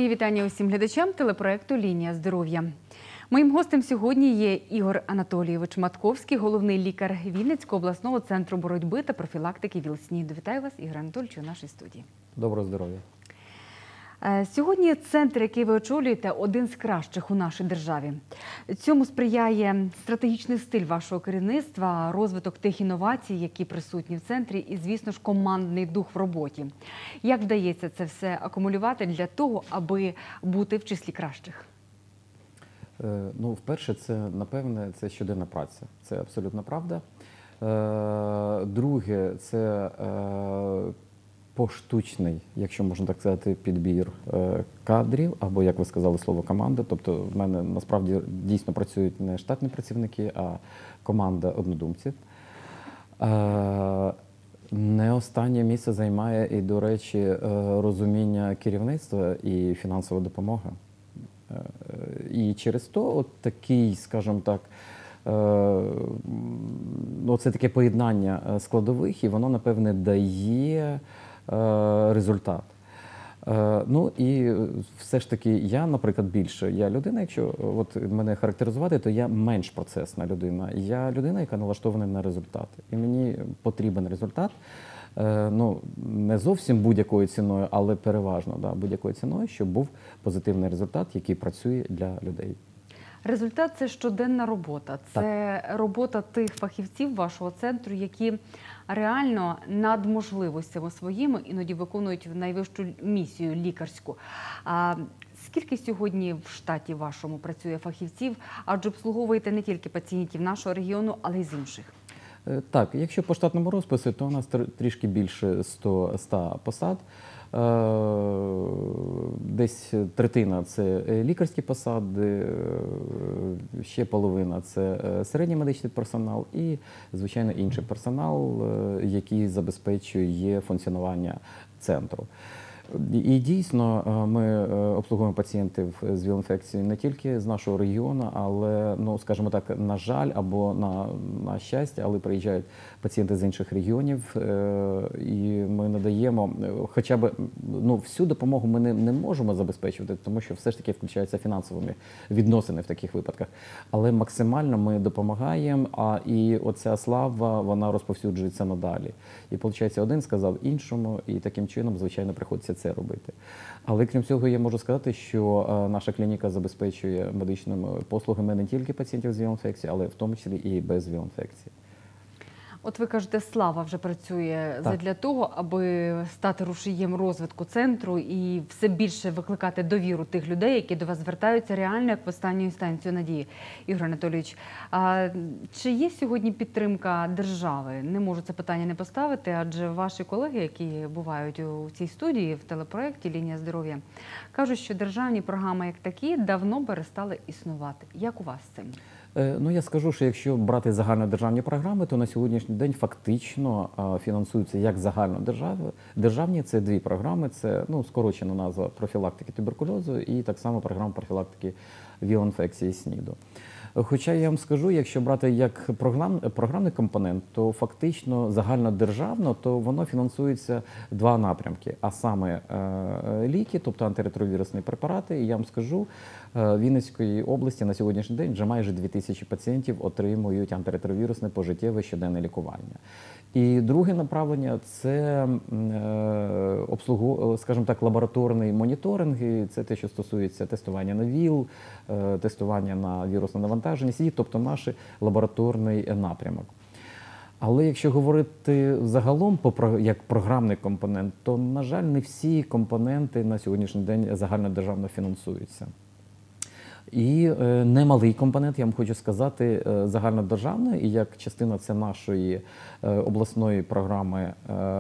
вітання усім глядачам телепроекту «Лінія здоров'я». Моїм гостем сьогодні є Ігор Анатолійович Матковський, головний лікар Вінницького обласного центру боротьби та профілактики ВІЛ/СНІДу. Вітаю вас, Ігор Анатолійович, у нашій студії. Доброго здоров'я. Сьогодні центр, який ви очолюєте, один з кращих у нашій державі. Цьому сприяє стратегічний стиль вашого керівництва, розвиток тих інновацій, які присутні в центрі, і, звісно ж, командний дух в роботі. Як вдається це все акумулювати для того, аби бути в числі кращих? Ну, вперше, напевне, це щоденна праця. Це абсолютно правда. Друге, це поштучний, якщо можна так сказати, підбір кадрів, або, як ви сказали, слово команда. Тобто в мене насправді дійсно працюють не штатні працівники, а команда однодумців. Не останнє місце займає і, до речі, розуміння керівництва і фінансова допомога. І через то от такий, скажімо так, це таке поєднання складових, і воно, напевне, дає результат. Ну і все ж таки я, наприклад, більше. Я людина, якщо от мене характеризувати, то я менш процесна людина. Я людина, яка налаштована на результати. І мені потрібен результат. Ну, не зовсім будь-якою ціною, але переважно будь-якою ціною, щоб був позитивний результат, який працює для людей. Результат – це щоденна робота. Це робота тих фахівців вашого центру, які реально над можливостями своїми іноді виконують найвищу місію лікарську. Скільки сьогодні в штаті вашому працює фахівців, адже обслуговуєте не тільки пацієнтів нашого регіону, але й з інших? Так, якщо по штатному розпису, то у нас трішки більше 100 посад. Десь третина – це лікарські посади, ще половина – це середній медичний персонал і, звичайно, інший персонал, який забезпечує функціонування центру. І дійсно ми обслуговуємо пацієнтів з ВІЛ-інфекцією не тільки з нашого регіону, але, ну, скажімо так, на жаль або на щастя, але приїжджають пацієнти з інших регіонів, і ми надаємо, хоча б, ну, всю допомогу ми не можемо забезпечувати, тому що все ж таки включаються фінансовими відносини в таких випадках. Але максимально ми допомагаємо, і оця слава, вона розповсюджується надалі. І, виходить, один сказав іншому, і таким чином, звичайно, приходиться це робити. Але крім цього, я можу сказати, що наша клініка забезпечує медичними послугами не тільки пацієнтів з ВІЛ-інфекцією, але в тому числі і без ВІЛ-інфекції. От ви кажете, слава вже працює задля того, аби стати рушієм розвитку центру і все більше викликати довіру тих людей, які до вас звертаються реально як в останню інстанцію надії. Ігор Анатолійович, чи є сьогодні підтримка держави? Не можу це питання не поставити, адже ваші колеги, які бувають у цій студії, в телепроекті «Лінія здоров'я», кажуть, що державні програми як такі давно перестали існувати. Як у вас з цим? Ну, я скажу, що якщо брати загальнодержавні програми, то на сьогоднішній день фактично фінансуються як загальнодержавні, це дві програми, це, ну, скорочена назва профілактики туберкульозу і так само програма профілактики ВІЛ-інфекції СНІДу. Хоча я вам скажу, якщо брати як програмний компонент, то фактично загальнодержавно, то воно фінансується два напрямки, а саме ліки, тобто антиретровірусні препарати. І я вам скажу, в Вінницькій області на сьогоднішній день вже майже 2000 пацієнтів отримують антиретровірусне пожиттєве щоденне лікування. І друге направлення – це, скажімо так, лабораторний моніторинг, і це те, що стосується тестування на ВІЛ, тестування на вірусне навантаження, тобто наш лабораторний напрямок. Але якщо говорити загалом як програмний компонент, то, на жаль, не всі компоненти на сьогоднішній день загальнодержавно фінансуються. І немалий компонент, я вам хочу сказати, загальнодержавної, і як частина це нашої обласної програми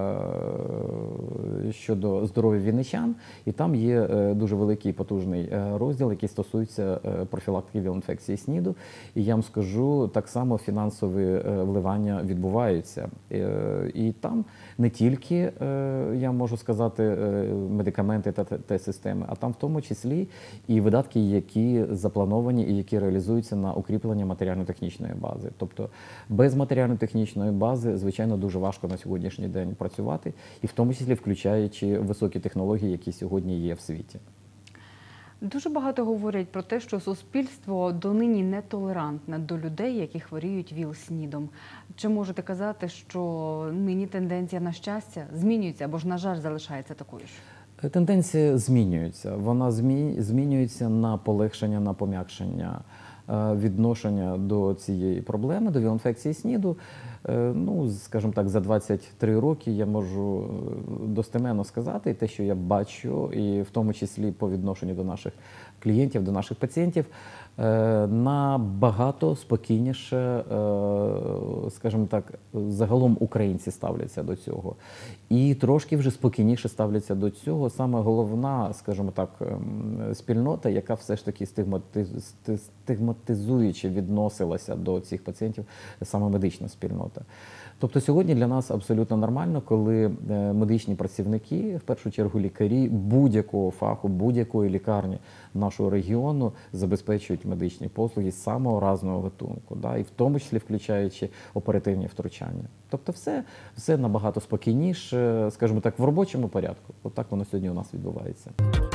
щодо здоров'я вінничан, і там є дуже великий потужний розділ, який стосується профілактики ВІЛ-інфекції СНІДу. І я вам скажу, так само фінансові вливання відбуваються. І там не тільки, я можу сказати, медикаменти та тест-системи, а там в тому числі і видатки, які заплановані і які реалізуються на укріплення матеріально-технічної бази. Тобто без матеріально-технічної бази, звичайно, дуже важко на сьогоднішній день працювати, і в тому числі включаючи високі технології, які сьогодні є в світі. Дуже багато говорять про те, що суспільство донині нетолерантне до людей, які хворіють ВІЛ-СНІДом. Чи можете казати, що нині тенденція на щастя змінюється або ж, на жаль, залишається такою ж? Тенденція змінюється. Вона змінюється на полегшення, на пом'якшення відношення до цієї проблеми, до ВІЛ-інфекції СНІДу. Ну, скажімо так, за 23 роки я можу достеменно сказати те, що я бачу, і в тому числі по відношенню до наших клієнтів, до наших пацієнтів, набагато спокійніше, скажімо так, загалом українці ставляться до цього. І трошки вже спокійніше ставляться до цього. Саме головна, скажімо так, спільнота, яка все ж таки стигматизуючи відносилася до цих пацієнтів, саме медична спільнота. Тобто сьогодні для нас абсолютно нормально, коли медичні працівники, в першу чергу лікарі будь-якого фаху, будь-якої лікарні нашого регіону забезпечують медичні послуги з самого разного гатунку, да, і в тому числі включаючи оперативні втручання. Тобто все набагато спокійніше, скажімо так, в робочому порядку. Отак воно сьогодні у нас відбувається.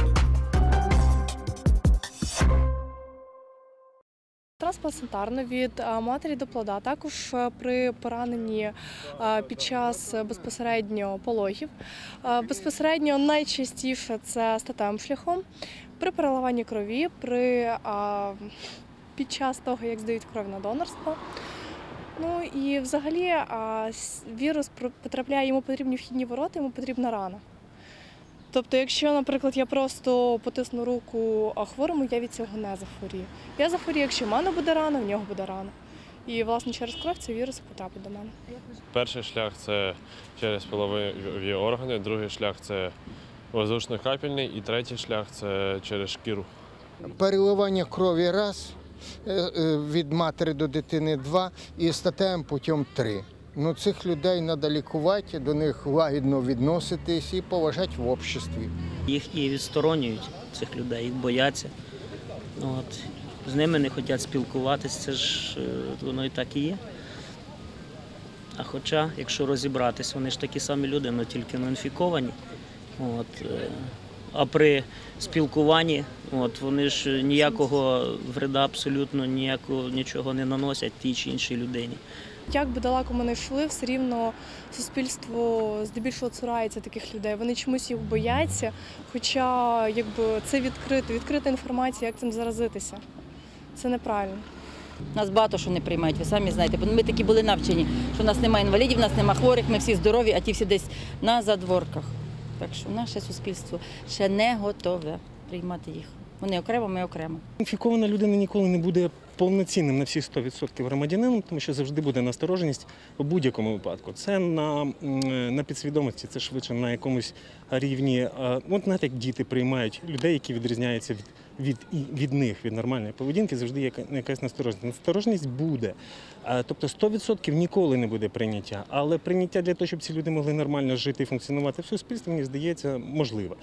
Трансплантарно від матері до плода, також при пораненні під час безпосередньо пологів. Безпосередньо найчастіше це статевим шляхом, при переливанні крові, під час того, як здають кров на донорство. Ну і взагалі вірус потрапляє, йому потрібні вхідні ворота, йому потрібна рана. Тобто, якщо, наприклад, я просто потисну руку хворому, я від цього не захворію. Я захворію, якщо в мене буде рана, в нього буде рана. І, власне, через кров цей вірус потрапить до мене. Перший шлях – це через полові органи, другий шлях – це воздушно-капельний, і третій шлях – це через шкіру. Переливання крові – раз, від матері до дитини – 2 і статевим путем – 3. Ну, цих людей треба лікувати, до них лагідно відноситись і поважати в обществі. Їх і відсторонюють, цих людей, їх бояться. От. З ними не хочуть спілкуватися, це ж воно і так і є. А хоча, якщо розібратись, вони ж такі самі люди, але тільки інфіковані. От. А при спілкуванні вони ж ніякого вреда абсолютно нічого не наносять тій чи іншій людині. Як би далеко ми не йшли, все рівно суспільство здебільшого цурається таких людей. Вони чомусь їх бояться, хоча це відкрита інформація, як цим заразитися. Це неправильно. Нас багато що не приймають, ви самі знаєте, бо ми такі були навчені, що в нас немає інвалідів, в нас немає хворих, ми всі здорові, а ті всі десь на задворках. Так що наше суспільство ще не готове приймати їх. Вони окремо, ми окремо. Інфікована людина ніколи не буде повноцінним на всі 100% громадянином, тому що завжди буде настороженість у будь-якому випадку. Це на підсвідомості, це швидше на якомусь рівні. От навіть як діти приймають людей, які відрізняються від них, від нормальної поведінки, завжди є якась настороженість. Настороженість буде. Тобто 100% ніколи не буде прийняття. Але прийняття для того, щоб ці люди могли нормально жити і функціонувати в суспільстві, мені здається, можливе.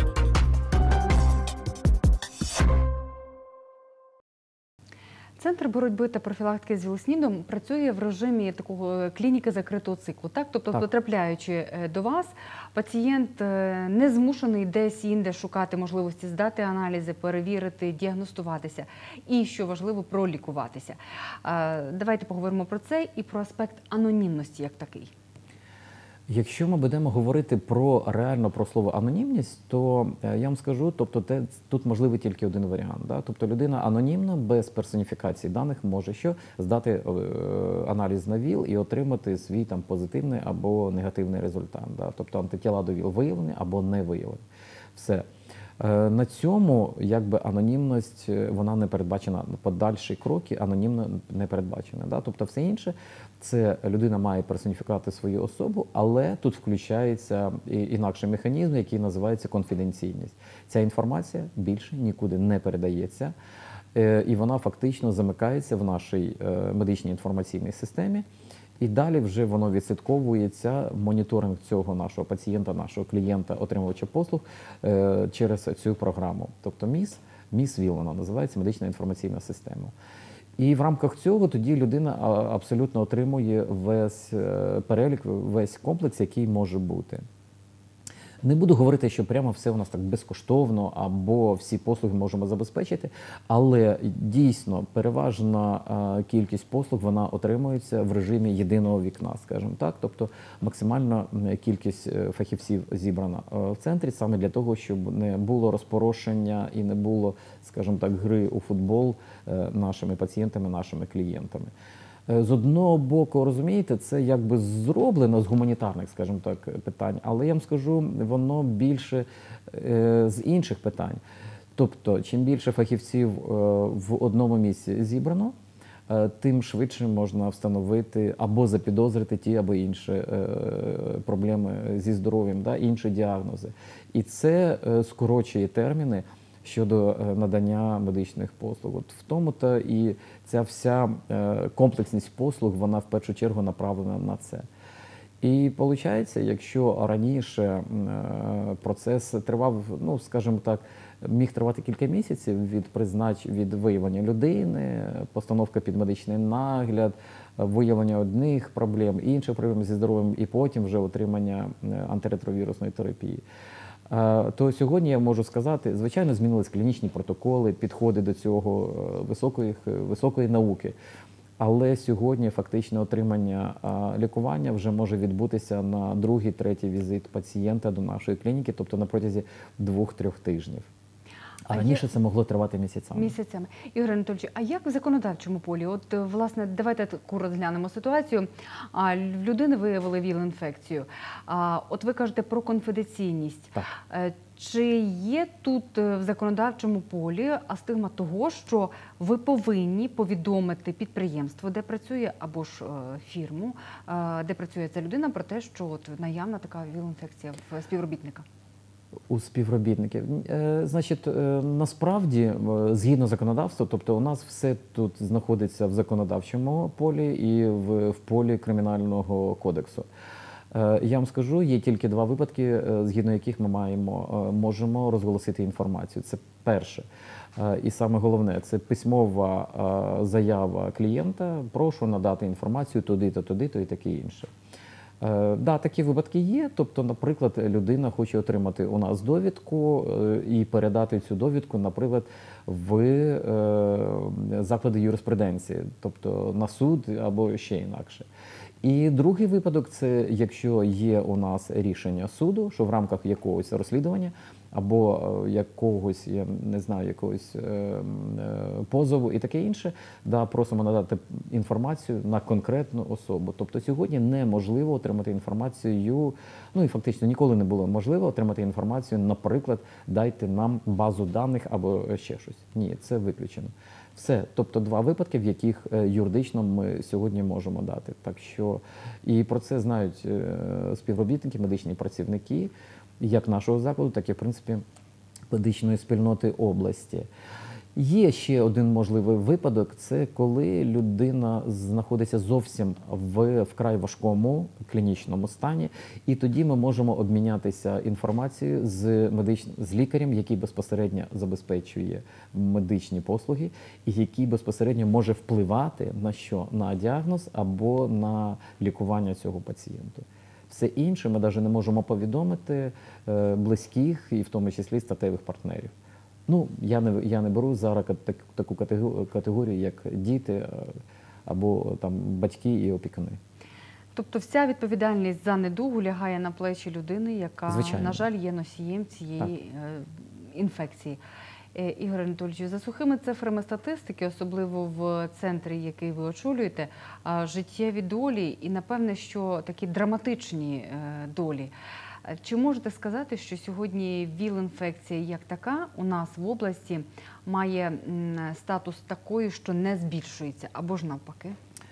Центр боротьби та профілактики з ВІЛ-СНІДом працює в режимі такого клініки закритого циклу. Так? Тобто, потрапляючи до вас, пацієнт не змушений десь інде шукати можливості здати аналізи, перевірити, діагностуватися і, що важливо, пролікуватися. Давайте поговоримо про це і про аспект анонімності як такий. Якщо ми будемо говорити реально про слово анонімність, то я вам скажу, тобто тут можливий тільки один варіант. Да? Тобто людина анонімно, без персоніфікації даних може здати аналіз на ВІЛ і отримати свій позитивний або негативний результат. Да? Тобто антитіла до ВІЛ виявлені або не виявлені. Все. На цьому анонімність, вона не передбачена, подальші кроки анонімно не передбачені. Да? Тобто все інше, це людина має персоніфікувати свою особу, але тут включається інакший механізм, який називається конфіденційність. Ця інформація більше нікуди не передається, і вона фактично замикається в нашій медичній інформаційній системі. І далі вже воно відслідковується, моніторинг цього нашого пацієнта, нашого клієнта, отримувача послуг через цю програму. Тобто МІС-ВІЛ вона називається, медична інформаційна система. І в рамках цього тоді людина абсолютно отримує весь перелік, весь комплекс, який може бути. Не буду говорити, що прямо все у нас так безкоштовно або всі послуги можемо забезпечити, але дійсно переважна кількість послуг вона отримується в режимі єдиного вікна, скажімо так. Тобто максимальна кількість фахівців зібрана в центрі саме для того, щоб не було розпорошення і не було, скажімо так, гри у футбол нашими пацієнтами, нашими клієнтами. З одного боку, розумієте, це якби зроблено з гуманітарних, скажімо так, питань, але я вам скажу, воно більше з інших питань. Тобто, чим більше фахівців в одному місці зібрано, тим швидше можна встановити або запідозрити ті або інші проблеми зі здоров'ям, інші діагнози. І це скорочує терміни щодо надання медичних послуг. От в тому-то і ця вся комплексність послуг, вона в першу чергу направлена на це. І виходить, якщо раніше процес тривав, ну, скажімо так, міг тривати кілька місяців від виявлення людини, постановка під медичний нагляд, виявлення одних проблем, інших проблем зі здоров'ям і потім вже отримання антиретровірусної терапії. То сьогодні я можу сказати, звичайно, змінились клінічні протоколи, підходи до цього високої науки. Але сьогодні фактично отримання лікування вже може відбутися на другий, третій візит пацієнта до нашої клініки, тобто на протязі 2-3 тижнів. А раніше це могло тривати місяцями. Ігор Анатольович, а як в законодавчому полі? От, власне, давайте таку розглянемо ситуацію. В людини виявили ВІЛ-інфекцію. От ви кажете про конфіденційність. Так. Чи є тут в законодавчому полі астигма того, що ви повинні повідомити підприємство, де працює, або ж фірму, де працює ця людина, про те, що от наявна така ВІЛ-інфекція в співробітника? У співробітників. Значить, насправді, згідно законодавства, тобто у нас все тут знаходиться в законодавчому полі і в полі Кримінального кодексу. Я вам скажу, є тільки 2 випадки, згідно яких ми можемо розголосити інформацію. Це перше. І саме головне, це письмова заява клієнта, прошу надати інформацію туди-то, туди-то і таке інше. Да, такі випадки є. Тобто, наприклад, людина хоче отримати у нас довідку і передати цю довідку, наприклад, в заклади юриспруденції, тобто на суд або ще інакше. І другий випадок – це якщо є у нас рішення суду, що в рамках якогось розслідування або якогось, я не знаю, якогось позову і таке інше, да, просимо надати інформацію на конкретну особу. Тобто сьогодні неможливо отримати інформацію, ну і фактично ніколи не було можливо отримати інформацію, наприклад, дайте нам базу даних або ще щось. Ні, це виключено. Все, тобто 2 випадки, в яких юридично ми сьогодні можемо дати. Так що і про це знають співробітники, медичні працівники, як нашого закладу, так і, в принципі, медичної спільноти області. Є ще один можливий випадок – це коли людина знаходиться зовсім в вкрай важкому клінічному стані, і тоді ми можемо обмінятися інформацією з лікарем, який безпосередньо забезпечує медичні послуги, і який безпосередньо може впливати на що? На діагноз або на лікування цього пацієнта. Все інше ми навіть не можемо повідомити близьких, і в тому числі статевих партнерів. Ну, я не беру зараз таку категорію, як діти або там батьки і опікуни. Тобто вся відповідальність за недугу лягає на плечі людини, яка, звичайно, на жаль, є носієм цієї інфекції. Ігор Анатольович, за сухими цифрами статистики, особливо в центрі, який ви очолюєте, життєві долі і, напевне, що такі драматичні долі. Чи можете сказати, що сьогодні ВІЛ-інфекція як така у нас в області має статус такої, що не збільшується, або ж навпаки?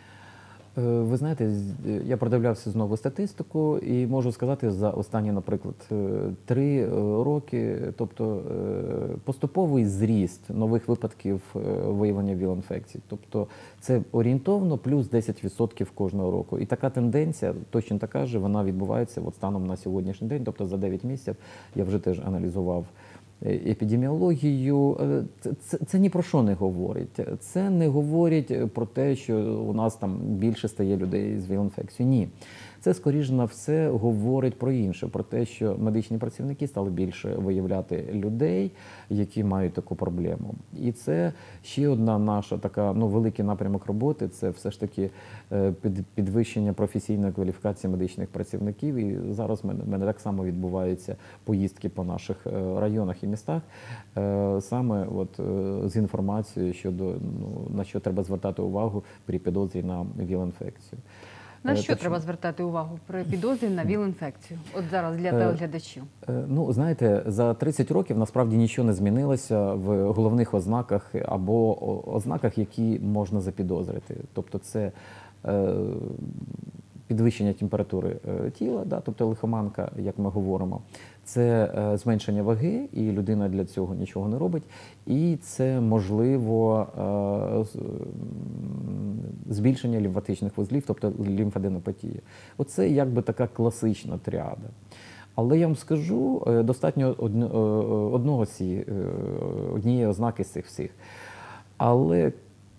Ви знаєте, я продивлявся знову статистику і можу сказати, за останні, наприклад, 3 роки, тобто поступовий зріст нових випадків виявлення ВІЛ-інфекції. Тобто це орієнтовно плюс 10% кожного року. І така тенденція, точно така ж, вона відбувається от станом на сьогоднішній день, тобто за 9 місяців, я вже теж аналізував епідеміологію. Це ні про що не говорить. Це не говорить про те, що у нас там більше стає людей з ВІЛ-інфекцією. Ні. Це, скоріш на все, говорить про інше, про те, що медичні працівники стали більше виявляти людей, які мають таку проблему. І це ще одна наша така, великий напрямок роботи, це все ж таки підвищення професійної кваліфікації медичних працівників. І зараз в мене так само відбуваються поїздки по наших районах і містах, саме з інформацією щодо, на що треба звертати увагу при підозрі на ВІЛ-інфекцію. На що треба звертати увагу при підозрі на ВІЛ-інфекцію? От зараз для телеглядачів. Знаєте, за 30 років насправді нічого не змінилося в головних ознаках або ознаках, які можна запідозрити. Тобто це підвищення температури тіла, тобто лихоманка, як ми говоримо, це зменшення ваги, і людина для цього нічого не робить, і це, можливо, збільшення лімфатичних вузлів, тобто лімфаденопатія. Оце якби така класична тріада. Але я вам скажу, достатньо однієї ознаки з цих всіх. Але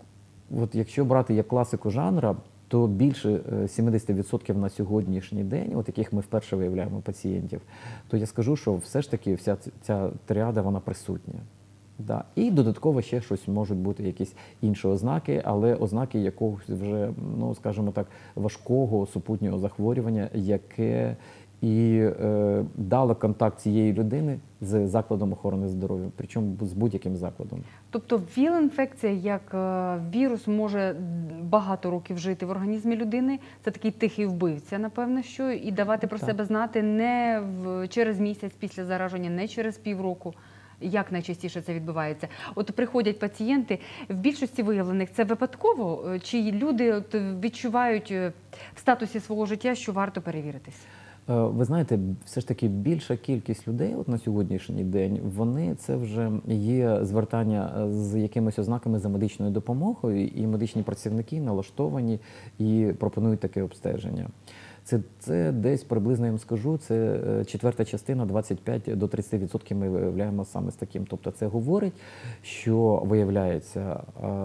якщо брати як класику жанра, то більше 70% на сьогоднішній день, яких ми вперше виявляємо пацієнтів, то я скажу, що все ж таки вся ця тріада, вона присутня. Да. І додатково ще щось можуть бути якісь інші ознаки, але ознаки якогось вже, скажімо так, важкого супутнього захворювання, яке і дало контакт цієї людини з закладом охорони здоров'я, причому з будь-яким закладом. Тобто ВІЛ-інфекція як вірус може багато років жити в організмі людини, це такий тихий вбивця, напевно, що, і давати про себе знати не через місяць після зараження, не через півроку. Як найчастіше це відбувається? От приходять пацієнти, в більшості виявлених це випадково, чи люди відчувають в статусі свого життя, що варто перевіритись? Ви знаєте, все ж таки більша кількість людей на сьогоднішній день, це вже є звертання з якимись ознаками за медичною допомогою, і медичні працівники налаштовані і пропонують таке обстеження. Це десь приблизно, я вам скажу, це четверта частина, 25 до 30% ми виявляємо саме з таким. Тобто це говорить, що виявляється,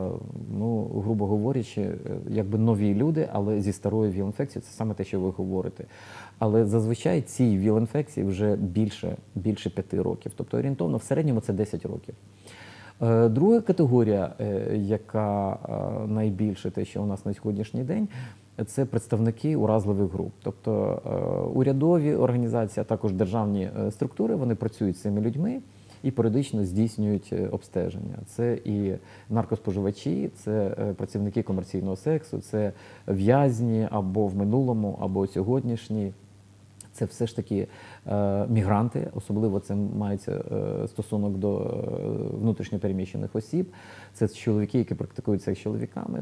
грубо говорячи, якби нові люди, але зі старою ВІЛ-інфекцією, це саме те, що ви говорите. Але зазвичай цій ВІЛ-інфекції вже більше 5 років. Тобто орієнтовно в середньому це 10 років. Друга категорія, яка найбільше те, що у нас на сьогоднішній день, це представники уразливих груп. Тобто урядові організації, а також державні структури, вони працюють з цими людьми і періодично здійснюють обстеження. Це і наркоспоживачі, це працівники комерційного сексу, це в'язні або в минулому, або сьогоднішні. Це все ж таки мігранти, особливо це мається стосунок до внутрішньопереміщених осіб. Це чоловіки, які практикують секс з чоловіками,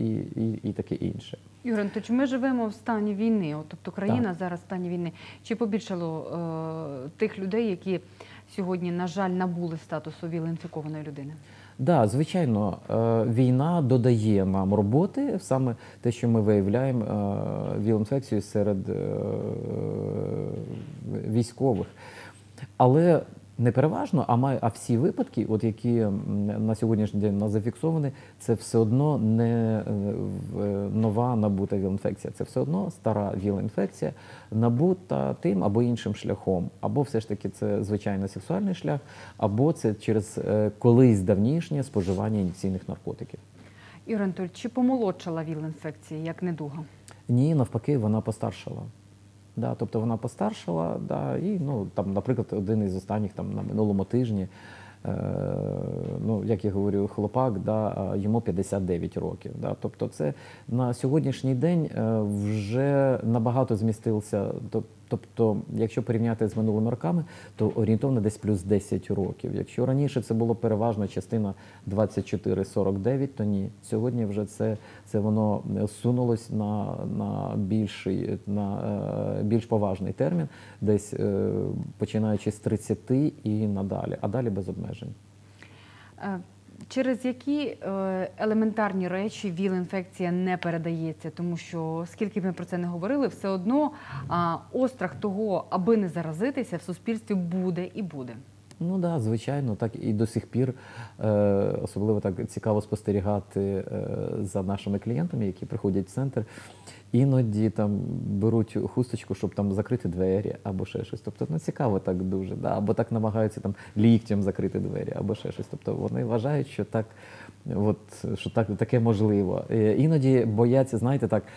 і таке інше. Юрій Анатолійович, ми живемо в стані війни, тобто країна зараз в стані війни. Чи побільшало тих людей, які сьогодні, на жаль, набули статусу ВІЛ-інфікованої людини? Так, звичайно, війна додає нам роботи, саме те, що ми виявляємо ВІЛ-інфекцію серед військових. А не переважно, а всі випадки, які на сьогоднішній день у нас зафіксовані, це все одно не нова набута ВІЛ-інфекція. Це все одно стара ВІЛ-інфекція, набута тим або іншим шляхом. Або все ж таки це звичайно сексуальний шлях, або це через колись давнішнє споживання ін'єкційних наркотиків. Юрій Анатолійович, чи помолодшала ВІЛ-інфекція як недуга? Ні, навпаки, вона постаршала. Да, тобто вона постаршала, і, наприклад, один із останніх на минулому тижні, як я говорю, хлопак, йому 59 років. Да, тобто це на сьогоднішній день вже набагато змістився. Тобто, якщо порівняти з минулими роками, то орієнтовно десь плюс 10 років. Якщо раніше це було переважно частина 24-49, то ні. Сьогодні вже це воно сунулось на більш поважний термін, десь починаючи з 30 і надалі, а далі без обмежень. Через які елементарні речі ВІЛ-інфекція не передається? Тому що, скільки б ми про це не говорили, все одно острах того, аби не заразитися, в суспільстві буде і буде. Ну так, звичайно, так і до сих пір особливо так цікаво спостерігати за нашими клієнтами, які приходять в центр. Іноді там беруть хусточку, щоб там закрити двері або ще щось. Тобто, ну, цікаво так дуже, да? Або так намагаються там ліктем закрити двері, або ще щось. Тобто вони вважають, що так, от, що так, таке можливо. Іноді бояться, знаєте, так,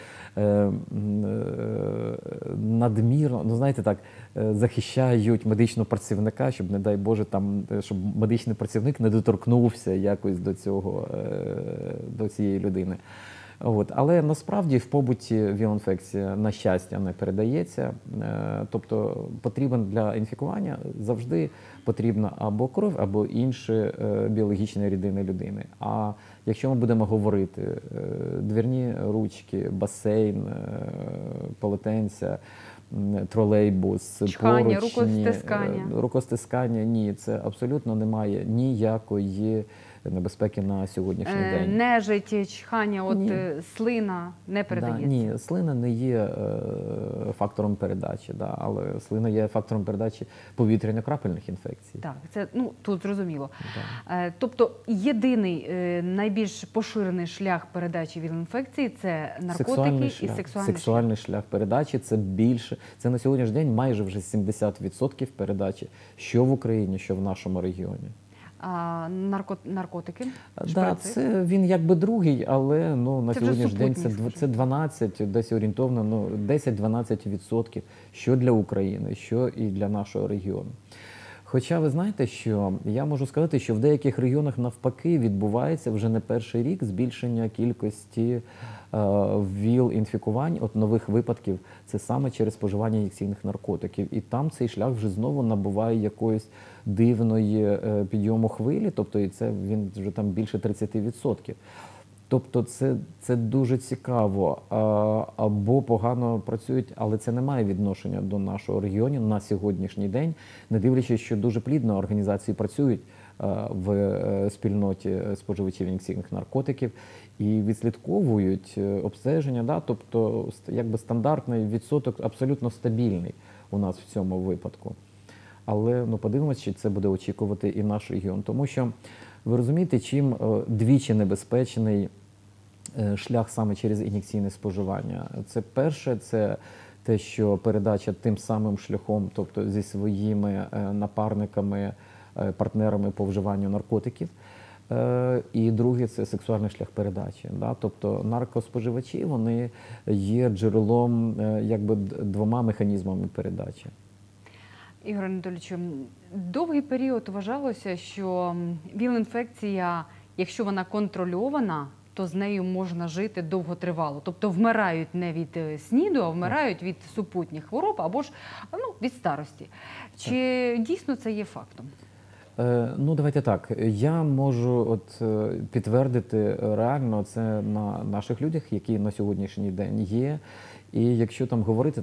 надмірно, ну, знаєте, так, захищають медичного працівника, щоб, не дай Боже, там, щоб медичний працівник не доторкнувся якось до цього, до цієї людини. От. Але насправді в побуті ВІЛ-інфекція, на щастя, не передається. Тобто потрібен для інфікування завжди потрібна або кров, або інші біологічні рідини людини. А якщо ми будемо говорити двірні ручки, басейн, полотенця, тролейбус, Чхання, поручні, рукостискання. рукостискання, ні, це абсолютно немає ніякої небезпеки на сьогоднішній день. Нежить, чхання, от Ні. Слина не передається. Ні, слина не є фактором передачі, але слина є фактором передачі повітряно-крапельних інфекцій. Так, це, ну, тут зрозуміло. Да. Тобто єдиний найбільш поширений шлях передачі ВІЛ-інфекції – це наркотики і сексуальний шлях передачі. Це більше, це на сьогоднішній день майже вже 70% передачі, що в Україні, що в нашому регіоні. А наркотики? Да, це він якби другий, але ну, на Це вже сьогоднішній день супутні, це 12, десь орієнтовно, ну, 10-12%, що для України, що і для нашого регіону. Хоча ви знаєте, що я можу сказати, що в деяких регіонах навпаки відбувається вже не перший рік збільшення кількості ВІЛ-інфікувань, от нових випадків, це саме через споживання ін'єкційних наркотиків. І там цей шлях вже знову набуває якоїсь дивної підйому хвилі, тобто і це він вже там більше 30%. Тобто це дуже цікаво. Або погано працюють, але це не має відношення до нашого регіону на сьогоднішній день, не дивлячись, що дуже плідно організації працюють в спільноті споживачів ін'єкційних наркотиків і відслідковують обстеження, да? Тобто якби стандартний відсоток абсолютно стабільний у нас в цьому випадку. Але ну, подивимось, чи це буде очікувати і наш регіон. Тому що, ви розумієте, чим двічі небезпечний шлях саме через ін'єкційне споживання. Це перше, це те, що передача тим самим шляхом, тобто зі своїми напарниками, партнерами по вживанню наркотиків. І друге – це сексуальний шлях передачі. Да? Тобто наркоспоживачі, вони є джерелом якби двома механізмами передачі. Ігор Анатолійович, довгий період вважалося, що ВІЛ-інфекція, якщо вона контрольована, то з нею можна жити довготривало. Тобто вмирають не від СНІДу, а вмирають від супутніх хвороб або ж від старості. Чи дійсно це є фактом? Ну, давайте так. Я можу підтвердити реально це на наших людях, які на сьогоднішній день є. І якщо там говорити,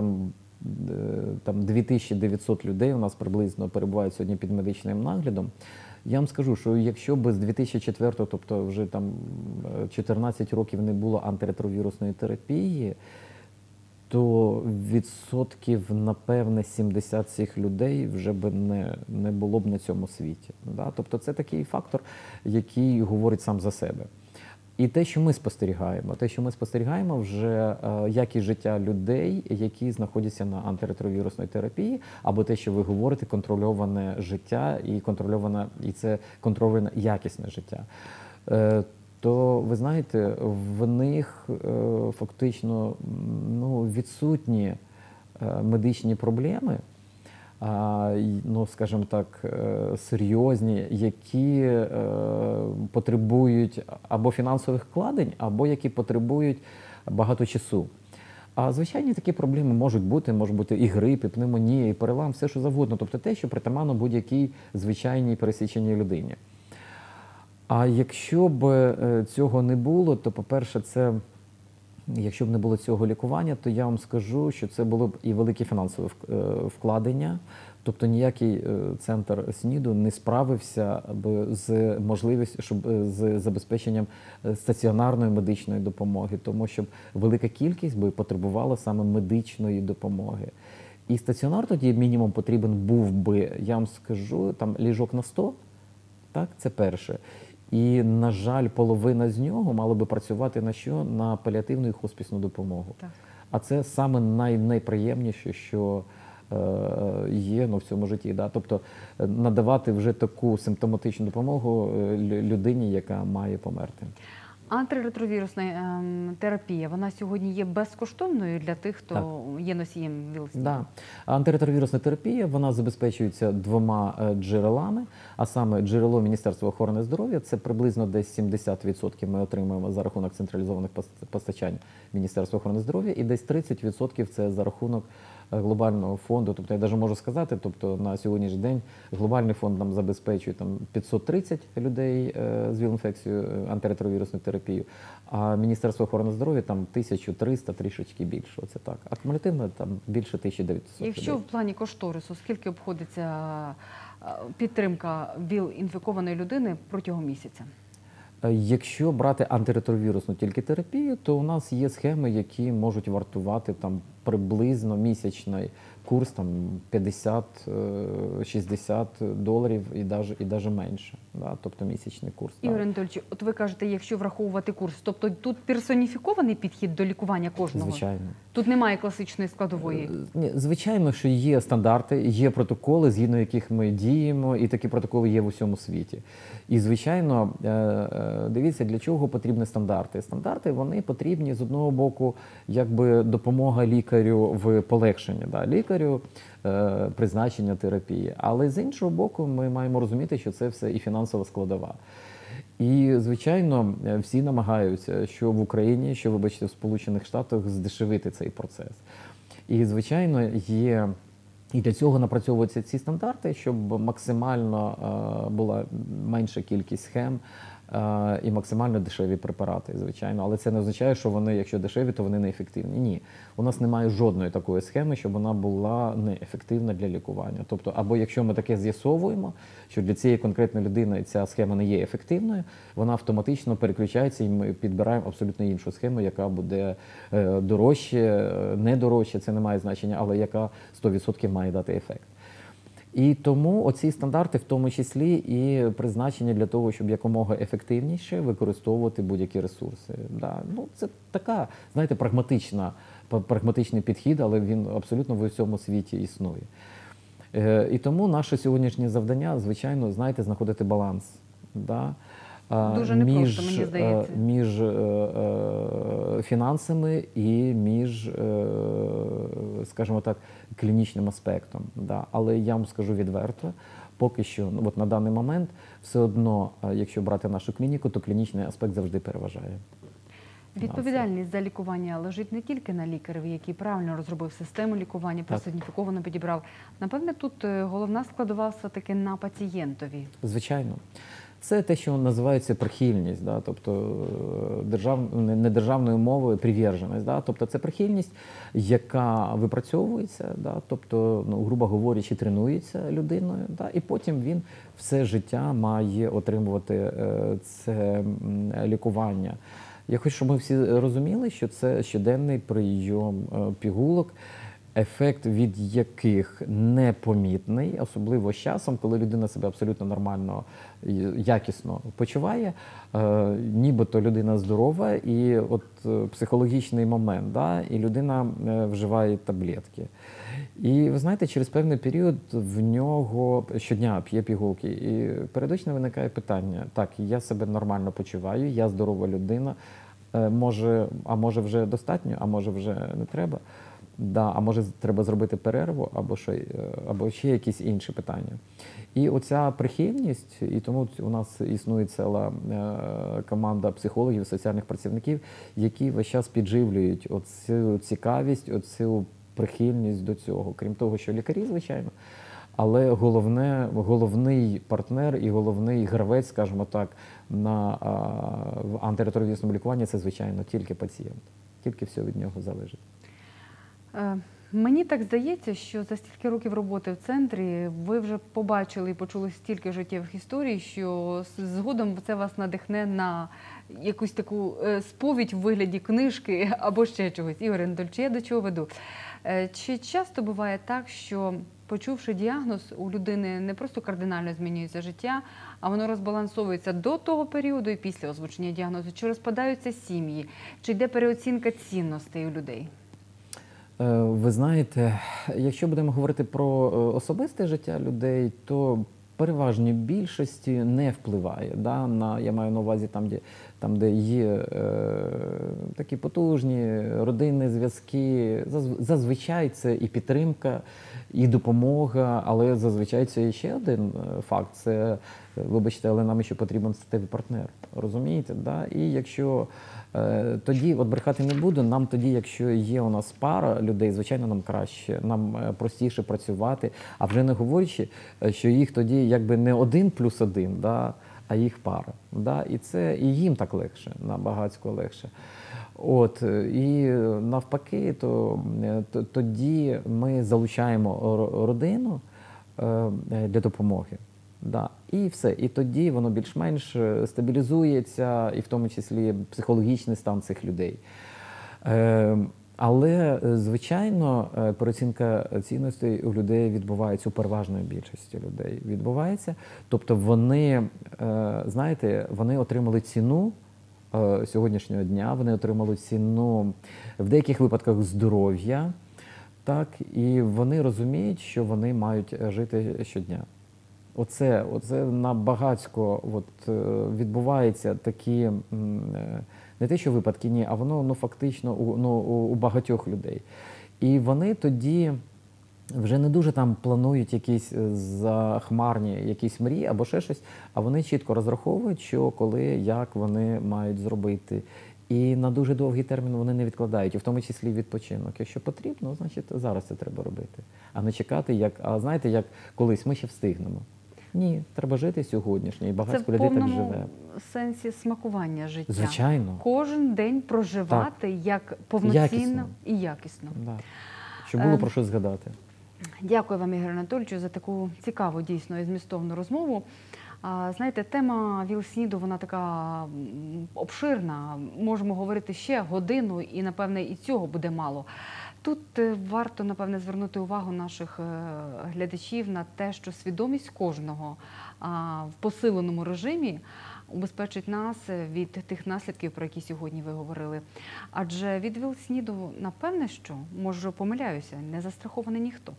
там 2900 людей у нас приблизно перебувають сьогодні під медичним наглядом. Я вам скажу, що якщо б з 2004, тобто вже там 14 років не було антиретровірусної терапії, то відсотків, напевне, 70 цих людей вже б не було б на цьому світі. Да? Тобто це такий фактор, який говорить сам за себе. І те, що ми спостерігаємо вже якість життя людей, які знаходяться на антиретровірусної терапії, або те, що ви говорите, контрольоване життя і це контрольоване якісне життя. То, ви знаєте, в них фактично відсутні медичні проблеми, скажімо так, серйозні, які потребують або фінансових вкладень, або які потребують багато часу. А звичайні такі проблеми можуть бути і грип, і пневмонія, і перелам, все що завгодно. Тобто те, що притаманно будь-якій звичайній пересіченій людині. А якщо б цього не було, то, по-перше, якщо б не було цього лікування, то я вам скажу, що це було б і велике фінансове вкладення. Тобто ніякий центр СНІДу не справився б з можливістю, з забезпеченням стаціонарної медичної допомоги, тому що велика кількість би потребувала саме медичної допомоги. І стаціонар тоді мінімум потрібен був би, я вам скажу, там ліжок на 100, так, це перше. І, на жаль, половина з нього мала би працювати на що? На паліативну і хоспісну допомогу. Так. А це саме найприємніше, що є в цьому житті. Да? Тобто надавати вже таку симптоматичну допомогу людині, яка має померти. Антиретровірусна терапія, вона сьогодні є безкоштовною для тих, хто є носієм ВІЛ-СНІДу? Да. Антиретровірусна терапія, вона забезпечується двома джерелами, а саме джерело Міністерства охорони здоров'я, це приблизно десь 70% ми отримуємо за рахунок централізованих постачань Міністерства охорони здоров'я, і десь 30% це за рахунок глобального фонду. Тобто я навіть можу сказати, тобто на сьогоднішній день глобальний фонд нам забезпечує 530 людей з ВІЛ-інфекцією антиретровірусною терапією, а Міністерство охорони здоров'я 1300, трішечки більше. Оце так. Акумулятивно більше 1900 Якщо людей. в плані кошторису, скільки обходиться підтримка ВІЛ-інфікованої людини протягом місяця? Якщо брати антиретровірусну тільки терапію, то у нас є схеми, які можуть вартувати приблизно місячний курс 50-60 доларів і навіть менше. Да? Тобто місячний курс. Ігор Анатольович, от ви кажете, якщо враховувати курс, тобто тут персоніфікований підхід до лікування кожного? Звичайно. Тут немає класичної складової? Ні, звичайно, що є стандарти, є протоколи, згідно яких ми діємо, і такі протоколи є в усьому світі. І, звичайно, дивіться, для чого потрібні стандарти. Стандарти, вони потрібні, з одного боку, якби допомога лікарю в полегшенні, да, лікарю призначення терапії. Але з іншого боку, ми маємо розуміти, що це все і фінансова складова. І, звичайно, всі намагаються, що в Україні, що, вибачте, в Сполучених Штатах здешевити цей процес. І, звичайно, є... І для цього напрацьовуються ці стандарти, щоб максимально була менша кількість схем і максимально дешеві препарати, звичайно. Але це не означає, що вони, якщо дешеві, то вони неефективні. Ні. У нас немає жодної такої схеми, щоб вона була неефективна для лікування. Тобто, або якщо ми таке з'ясовуємо, що для цієї конкретної людини ця схема не є ефективною, вона автоматично переключається і ми підбираємо абсолютно іншу схему, яка буде дорожче, не дорожче, це не має значення, але яка 100% має дати ефект. І тому оці стандарти в тому числі і призначені для того, щоб якомога ефективніше використовувати будь-які ресурси. Да. Ну, це така, знаєте, прагматичний підхід, але він абсолютно в усьому світі існує. І тому наше сьогоднішнє завдання, звичайно, знаєте, знаходити баланс. Да? Дуже непросто, мені здається. Між фінансами і між, скажімо так, клінічним аспектом. Да. Але я вам скажу відверто, поки що, от на даний момент, все одно, якщо брати нашу клініку, то клінічний аспект завжди переважає. Відповідальність за лікування лежить не тільки на лікареві, який правильно розробив систему лікування, персоніфіковано підібрав. Напевне, тут головна складова все-таки на пацієнтові. Звичайно. Це те, що називається прихильність, да? Тобто не державною мовою приверженість. Да? Тобто це прихильність, яка випрацьовується, да? Тобто, грубо говорячи, тренується людиною, да? І потім він все життя має отримувати це лікування. Я хочу, щоб ми всі розуміли, що це щоденний прийом пігулок, ефект від яких непомітний, особливо з часом, коли людина себе абсолютно нормально, якісно почуває, нібито людина здорова, і от психологічний момент, да, і людина вживає таблетки. І ви знаєте, через певний період в нього щодня п'є пігулки, і періодично виникає питання: так, я себе нормально почуваю, я здорова людина, може вже достатньо, а може вже не треба. Да, а може треба зробити перерву, або ще якісь інші питання. І оця прихильність, і тому у нас існує ціла команда психологів, соціальних працівників, які весь час підживлюють оцю цікавість, оцю прихильність до цього. Крім того, що лікарі, звичайно, але головний партнер і головний гравець, скажімо так, в антиретровірусному лікуванні – це, звичайно, тільки пацієнт. Тільки все від нього залежить. Мені так здається, що за стільки років роботи в центрі ви вже побачили і почули стільки життєвих історій, що згодом це вас надихне на якусь таку сповідь в вигляді книжки або ще чогось. Ігор Анатольович, я до чого веду? Чи часто буває так, що почувши діагноз, у людини не просто кардинально змінюється життя, а воно розбалансовується до того періоду і після озвучення діагнозу? Чи розпадаються сім'ї? Чи йде переоцінка цінностей у людей? Ви знаєте, якщо будемо говорити про особисте життя людей, то переважній більшості не впливає. Да, я маю на увазі там, де є такі потужні родинні зв'язки. Зазвичай це і підтримка, і допомога, але зазвичай це ще один факт. Це, вибачте, але нам ще потрібен статевий партнер. Розумієте? Да? І якщо тоді, от брехати не буду, нам тоді, якщо є у нас пара людей, звичайно, нам краще, нам простіше працювати, а вже не говорячи, що їх тоді якби не 1+1, да, а їх пара. Да? І це і їм так легше, набагато легше. От, і навпаки, тоді ми залучаємо родину для допомоги. Да. І все. І тоді воно більш-менш стабілізується, і в тому числі психологічний стан цих людей. Але, звичайно, переоцінка цінностей у людей відбувається, у переважної більшості людей відбувається. Тобто вони, знаєте, вони отримали ціну сьогоднішнього дня, вони отримали ціну в деяких випадках здоров'я, так, і вони розуміють, що вони мають жити щодня. Оце на багатько відбуваються такі, не те, що випадки, ні, а воно фактично у багатьох людей. І вони тоді вже не дуже там планують якісь захмарні якісь мрії або ще щось, а вони чітко розраховують, що коли, як вони мають зробити. І на дуже довгий термін вони не відкладають, і в тому числі відпочинок. Якщо потрібно, значить зараз це треба робити. А не чекати, знаєте, як колись ми ще встигнемо. Ні, треба жити сьогоднішнє, і багато людей так живе. Це в повному сенсі смакування життя. Звичайно. Кожен день проживати як повноцінно і якісно. Да. Щоб було про що згадати. Дякую вам, Ігор Анатолійовичу, за таку цікаву, дійсно, і змістовну розмову. Знаєте, тема ВІЛ-СНІДу, вона така обширна. Можемо говорити ще годину, і, напевне, і цього буде мало. Тут варто, напевне, звернути увагу наших глядачів на те, що свідомість кожного в посиленому режимі убезпечить нас від тих наслідків, про які сьогодні ви говорили. Адже від ВІЛ-СНІДу, напевне, що, може, помиляюся, не застрахований ніхто.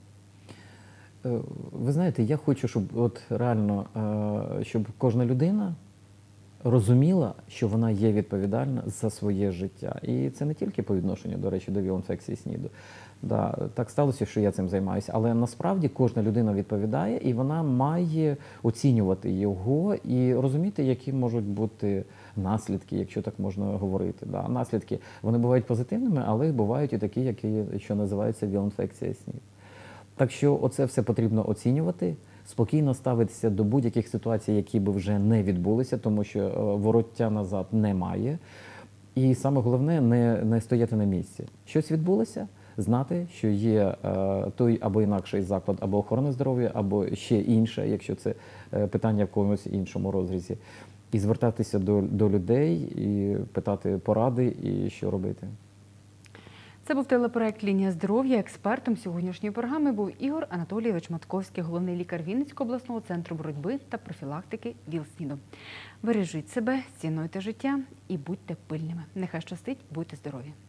Ви знаєте, я хочу, щоб реально, щоб кожна людина розуміла, що вона є відповідальна за своє життя. І це не тільки по відношенню, до речі, до ВІЛ-інфекції СНІДу. Да, так сталося, що я цим займаюся. Але насправді кожна людина відповідає, і вона має оцінювати його і розуміти, які можуть бути наслідки, якщо так можна говорити. Да, наслідки, вони бувають позитивними, але бувають і такі, що називаються ВІЛ-інфекція СНІД. Так що оце все потрібно оцінювати, спокійно ставитися до будь-яких ситуацій, які би вже не відбулися, тому що вороття назад немає. І саме головне не стояти на місці. Щось відбулося, знати, що є той або інакший заклад, або охорони здоров'я, або ще інше, якщо це питання в якомусь іншому розрізі. І звертатися до людей, і питати поради, і що робити. Це був телепроект «Лінія здоров'я». Експертом сьогоднішньої програми був Ігор Анатолійович Матковський, головний лікар Вінницького обласного центру боротьби та профілактики ВІЛ-СНІДу. Бережіть себе, цінуйте життя і будьте пильними. Нехай щастить, будьте здорові!